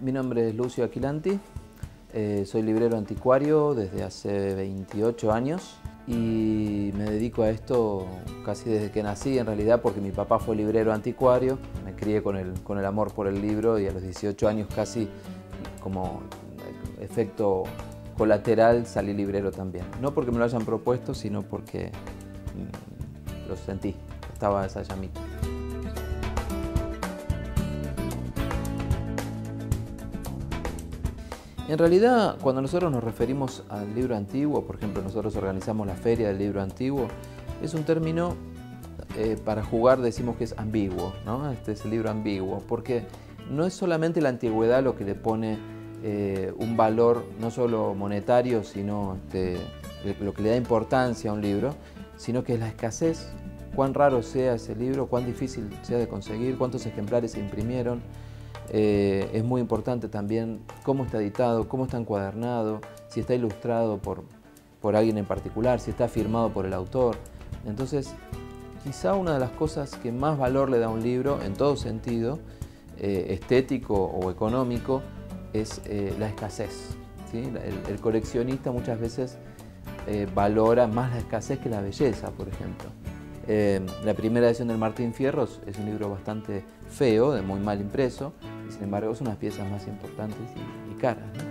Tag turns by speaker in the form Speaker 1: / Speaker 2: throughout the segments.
Speaker 1: Mi nombre es Lucio Aquilanti, soy librero anticuario desde hace 28 años y me dedico a esto casi desde que nací, en realidad, porque mi papá fue librero anticuario. Me crié con el amor por el libro y a los 18 años, casi como efecto colateral, salí librero también. No porque me lo hayan propuesto, sino porque lo sentí, estaba esa llamita. En realidad, cuando nosotros nos referimos al libro antiguo, por ejemplo, nosotros organizamos la Feria del Libro Antiguo, es un término, para jugar decimos que es ambiguo, ¿no? Este es el libro ambiguo, porque no es solamente la antigüedad lo que le pone un valor no solo monetario, sino lo que le da importancia a un libro, sino que es la escasez, cuán raro sea ese libro, cuán difícil sea de conseguir, cuántos ejemplares se imprimieron. Es muy importante también cómo está editado, cómo está encuadernado, si está ilustrado por alguien en particular, si está firmado por el autor. Entonces, quizá una de las cosas que más valor le da a un libro, en todo sentido, estético o económico, es la escasez, ¿sí? El coleccionista muchas veces valora más la escasez que la belleza, por ejemplo. La primera edición del Martín Fierros es un libro bastante feo, de muy mal impreso, y sin embargo es una de las piezas más importantes y caras, ¿no?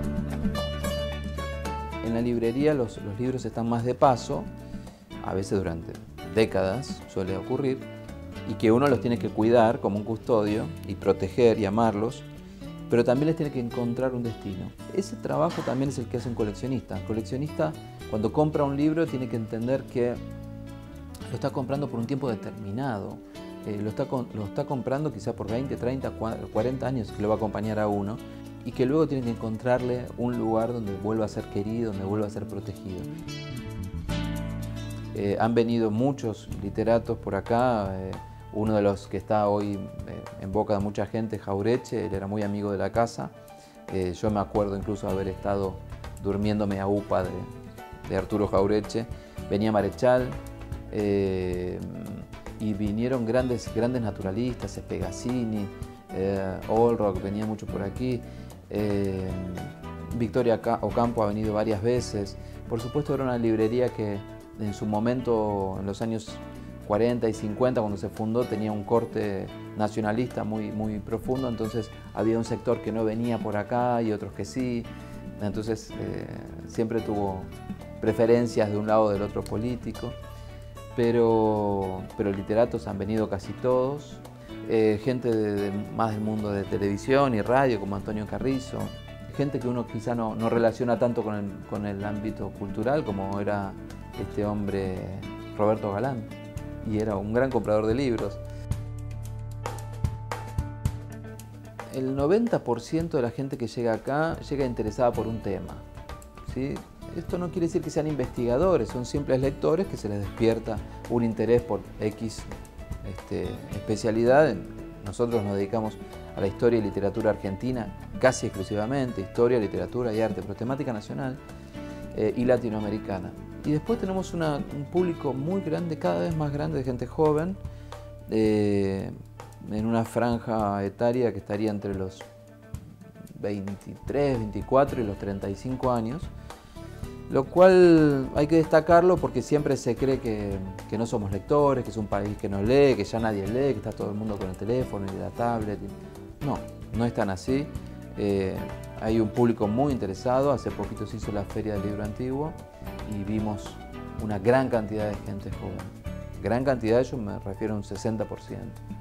Speaker 1: En la librería los libros están más de paso, a veces durante décadas suele ocurrir, y que uno los tiene que cuidar como un custodio y proteger y amarlos, pero también les tiene que encontrar un destino. Ese trabajo también es el que hace un coleccionista. El coleccionista, cuando compra un libro, tiene que entender que lo está comprando por un tiempo determinado. Lo está comprando quizá por 20, 30, 40 años que lo va a acompañar a uno, y que luego tiene que encontrarle un lugar donde vuelva a ser querido, donde vuelva a ser protegido. Han venido muchos literatos por acá. Uno de los que está hoy en boca de mucha gente es Jauretche. Él era muy amigo de la casa. Yo me acuerdo incluso haber estado durmiéndome a UPA de Arturo Jauretche. Venía Marechal. Y vinieron grandes naturalistas, Spegazzini, Olrock venía mucho por aquí, Victoria Ocampo ha venido varias veces. Por supuesto, era una librería que en su momento, en los años 40 y 50, cuando se fundó, tenía un corte nacionalista muy profundo, entonces había un sector que no venía por acá y otros que sí, entonces siempre tuvo preferencias de un lado o del otro político. Pero literatos han venido casi todos, gente más del mundo de televisión y radio, como Antonio Carrizo, gente que uno quizá no relaciona tanto con el ámbito cultural, como era este hombre Roberto Galán, y era un gran comprador de libros. El 90% de la gente que llega acá llega interesada por un tema, ¿sí? Esto no quiere decir que sean investigadores, son simples lectores que se les despierta un interés por X especialidad. Nosotros nos dedicamos a la historia y literatura argentina casi exclusivamente, historia, literatura y arte, pero temática nacional y latinoamericana. Y después tenemos un público muy grande, cada vez más grande, de gente joven, en una franja etaria que estaría entre los 23, 24 y los 35 años. Lo cual hay que destacarlo porque siempre se cree que no somos lectores, que es un país que no lee, que ya nadie lee, que está todo el mundo con el teléfono y la tablet. No es tan así. Hay un público muy interesado. Hace poquito se hizo la Feria del Libro Antiguo y vimos una gran cantidad de gente joven. Gran cantidad, yo me refiero a un 60%.